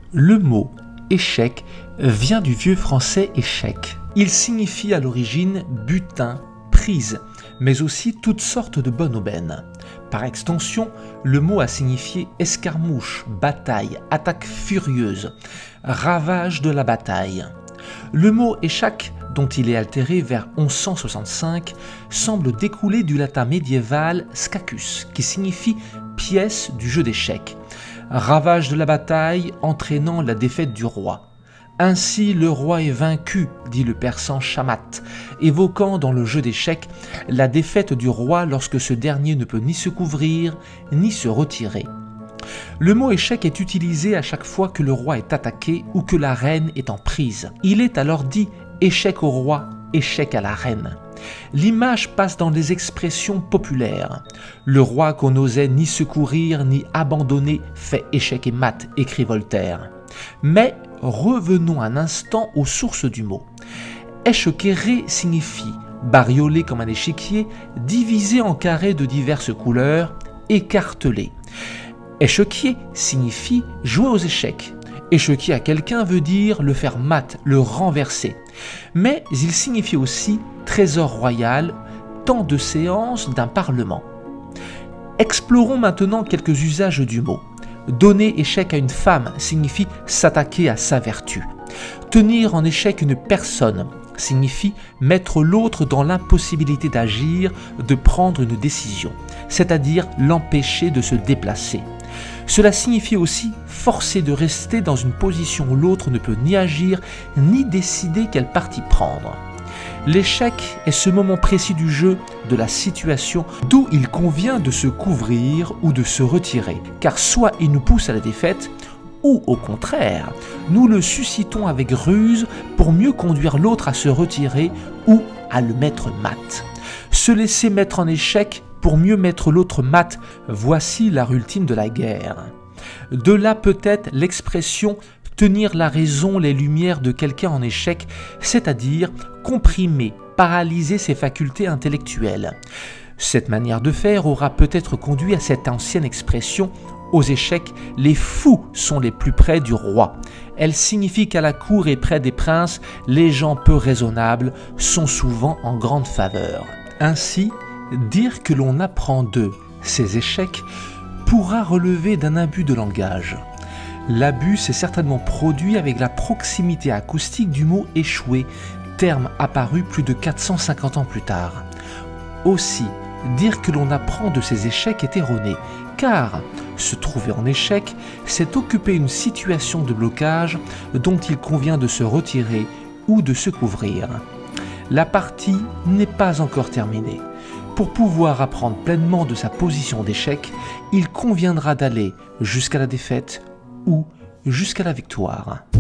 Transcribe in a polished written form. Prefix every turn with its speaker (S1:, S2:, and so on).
S1: Le mot échec vient du vieux français échec. Il signifie à l'origine butin, prise, mais aussi toutes sortes de bonnes aubaines. Par extension, le mot a signifié escarmouche, bataille, attaque furieuse, ravage de la bataille. Le mot échec, dont il est altéré vers 1165, semble découler du latin médiéval scacus, qui signifie pièce du jeu d'échecs. Ravage de la bataille entraînant la défaite du roi. Ainsi le roi est vaincu, dit le persan Chamat, évoquant dans le jeu d'échecs la défaite du roi lorsque ce dernier ne peut ni se couvrir ni se retirer. Le mot échec est utilisé à chaque fois que le roi est attaqué ou que la reine est en prise. Il est alors dit échec au roi, échec à la reine. L'image passe dans les expressions populaires. Le roi qu'on n'osait ni secourir ni abandonner fait échec et mat, écrit Voltaire. Mais revenons un instant aux sources du mot. Échequerrer signifie bariolé comme un échiquier, divisé en carrés de diverses couleurs, écartelé. Échiquier signifie jouer aux échecs. Échiquier à quelqu'un veut dire le faire mat, le renverser. Mais il signifie aussi trésor royal, temps de séance d'un parlement. Explorons maintenant quelques usages du mot. Donner échec à une femme signifie s'attaquer à sa vertu. Tenir en échec une personne signifie mettre l'autre dans l'impossibilité d'agir, de prendre une décision, c'est-à-dire l'empêcher de se déplacer. Cela signifie aussi forcer de rester dans une position où l'autre ne peut ni agir ni décider quel parti prendre. L'échec est ce moment précis du jeu, de la situation, d'où il convient de se couvrir ou de se retirer, car soit il nous pousse à la défaite, ou au contraire, nous le suscitons avec ruse pour mieux conduire l'autre à se retirer ou à le mettre mat. Se laisser mettre en échec pour mieux mettre l'autre mat, voici l'art ultime de la guerre. De là peut-être l'expression « tenir la raison les lumières de quelqu'un en échec », c'est-à-dire comprimer, paralyser ses facultés intellectuelles. Cette manière de faire aura peut-être conduit à cette ancienne expression « aux échecs, les fous sont les plus près du roi ». Elle signifie qu'à la cour et près des princes, les gens peu raisonnables sont souvent en grande faveur. Ainsi, dire que l'on apprend d'eux ces échecs pourra relever d'un abus de langage. L'abus s'est certainement produit avec la proximité acoustique du mot échouer, terme apparu plus de 450 ans plus tard. Aussi, dire que l'on apprend de ces échecs est erroné, car se trouver en échec, c'est occuper une situation de blocage dont il convient de se retirer ou de se couvrir. La partie n'est pas encore terminée. Pour pouvoir apprendre pleinement de sa position d'échec, il conviendra d'aller jusqu'à la défaite ou jusqu'à la victoire.